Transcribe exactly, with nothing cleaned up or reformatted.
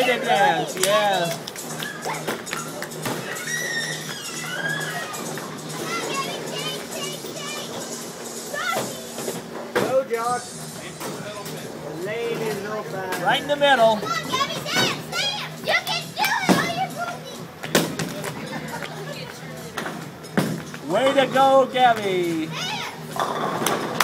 to dance, yeah. Go, Josh. The lane is open. Right in the middle. Come on, Gabby, dance, dance. You can do it. All your booty. Way to go, Gabby. Dance.